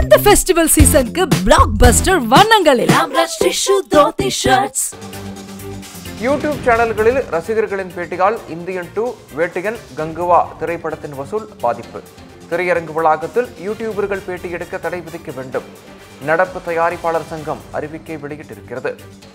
இந்த ஃபெஸ்டிவல் சீசனுக்கு பிளாக்பஸ்டர் வண்ணங்கள் எல்லாம் டிஷ்யூ தோத்தி ஷர்ட்ஸ். யூடியூப் சேனல்களில் ரசிகர்களின் பேட்டியால் இந்தியன் 2 வேட்டையன் கங்குவா திரைப்படத்தின் வசூல் பாதிப்பு. திரையரங்கு வளாகத்தில் யூடியூபர்கள் பேட்டி எடுக்க தடை விதிக்க வேண்டும். நடப்பு தயாரிப்பாளர் சங்கம் அறிவிக்கை வெளியிட்டிருக்கிறது.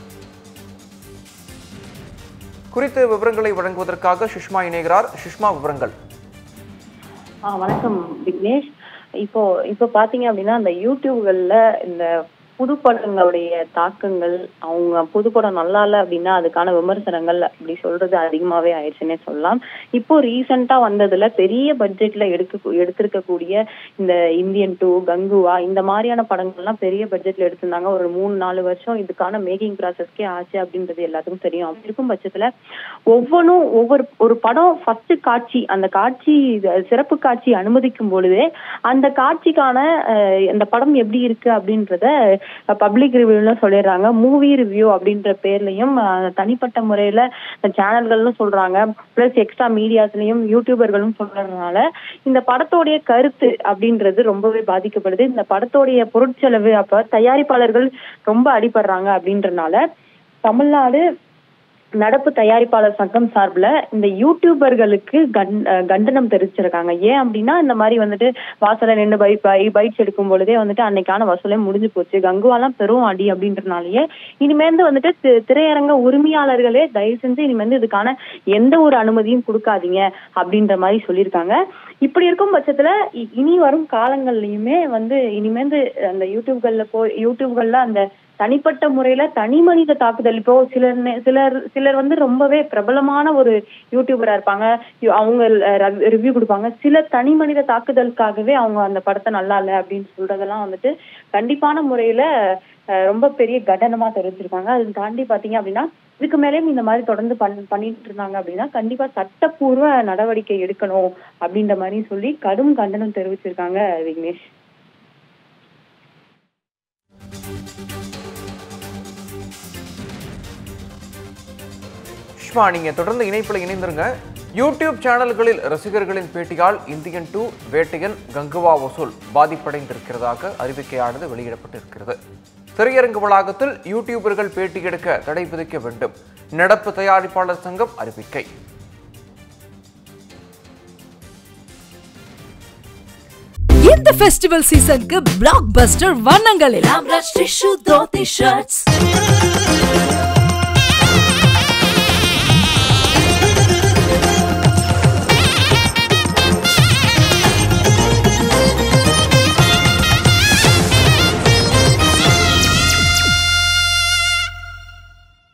குறித்த விவரங்களை வழங்குவதற்காக சுஷ்மா இணைகிறார். சுஷ்மா, விவரங்கள். வணக்கம் விக்னேஷ். இப்போ பாத்தீங்க அப்படின்னா அந்த யூடியூப்கள்ல இந்த புது படங்களுடைய தாக்கங்கள், அவங்க புது படம் நல்லா இல்லை அப்படின்னா அதுக்கான விமர்சனங்கள் அப்படி சொல்றது அதிகமாவே ஆயிடுச்சுன்னே சொல்லலாம். இப்போ ரீசெண்டா வந்ததுல பெரிய பட்ஜெட்ல எடுத்திருக்கக்கூடிய இந்த இந்தியன் 2, கங்குவா இந்த மாதிரியான படங்கள்லாம் பெரிய பட்ஜெட்ல எடுத்திருந்தாங்க. ஒரு 3-4 வருஷம் இதுக்கான மேக்கிங் ப்ராசஸ்க்கே ஆச்சு அப்படின்றது எல்லாத்துக்கும் தெரியும். அப்படி இருக்கும் பட்சத்துல ஒவ்வொன்றும் ஒரு படம் ஃபர்ஸ்ட் காட்சி, அந்த காட்சி சிறப்பு காட்சி அனுமதிக்கும் பொழுதே அந்த காட்சிக்கான அந்த படம் எப்படி இருக்கு அப்படின்றத பப்ளிக் ரிவ்யூல சொல்லிடுறாங்க. மூவி ரிவ்யூ அப்படின்ற பேர்லயும் தனிப்பட்ட முறையில சேனல்கள்னு சொல்றாங்க, பிளஸ் எக்ஸ்ட்ரா மீடியாஸ்லயும் யூடியூபர்களும் சொல்றதுனால இந்த படத்தோடைய கருத்து அப்படின்றது ரொம்பவே பாதிக்கப்படுது. இந்த படத்தோடைய பொருட்செலவு அப்ப தயாரிப்பாளர்கள் ரொம்ப அடிபடுறாங்க அப்படின்றனால தமிழ்நாடு நடப்பு தயாரிப்பாளர் சங்கம் சார்பில் இந்த யூடியூபர்களுக்கு கண்டனம் தெரிவிச்சிருக்காங்க. ஏன் அப்படின்னா இந்த மாதிரி வந்துட்டு வாசல நின்று பைட்ஸ் எடுக்கும் பொழுதே வந்துட்டு அன்னைக்கான வசூலே முடிஞ்சு போச்சு, கங்குவாலாம் பெரும் அடி அப்படின்றனாலயே இனிமேந்து வந்துட்டு திரையரங்க உரிமையாளர்களே தயவு செஞ்சு இனிமேந்து இதுக்கான எந்த ஒரு அனுமதியும் கொடுக்காதீங்க அப்படின்ற மாதிரி சொல்லியிருக்காங்க. இப்படி இருக்கும் பட்சத்துல இனி வரும் காலங்கள்லயுமே இனிமேந்து அந்த யூடியூப்கள்ல அந்த தனிப்பட்ட முறையில தனி மனித தாக்குதல், இப்போ சிலர் ரொம்பவே பிரபலமான ஒரு யூடியூபரா இருப்பாங்க, அவங்க ரிவ்யூ கொடுப்பாங்க. சில தனி மனித தாக்குதலுக்காகவே அவங்க அந்த படத்தை நல்லா இல்லை அப்படின்னு சொல்றதெல்லாம் வந்துட்டு கண்டிப்பான முறையில ரொம்ப பெரிய கண்டனமா தெரிவிச்சிருக்காங்க. அது தாண்டி பாத்தீங்க அப்படின்னா இதுக்கு மேலேயும் இந்த மாதிரி தொடர்ந்து பண்ணிட்டு இருந்தாங்க அப்படின்னா கண்டிப்பா சட்டப்பூர்வ நடவடிக்கை எடுக்கணும் அப்படின்ற மாதிரி சொல்லி கடும் கண்டனம் தெரிவிச்சிருக்காங்க விக்னேஷ். நீங்க தொடர்ந்து இணைப்பில் இணைந்திருங்க. யூடியூப் சேனல்களில் ரசிகர்களின் பேட்டியால் இந்தியன் 2 வேட்டையன் கங்குவா வசூல் பாதிப்படைந்திருக்கிறதாக அறிவிக்கையானது வெளியிடப்பட்டிருக்கிறது. திரையரங்கு வளாகத்தில் யூடியூபர்கள் பேட்டி எடுக்க தடை விதிக்க வேண்டும். நடப்பு தயாரிப்பாளர் சங்கம் அறிவிக்கை. இந்த ஃபெஸ்டிவல் சீசனுக்கு பிளாக்பஸ்டர் வண்ணங்கள் எல்லாம் டிஷ்யூ தோத்தி ஷர்ட்ஸ்.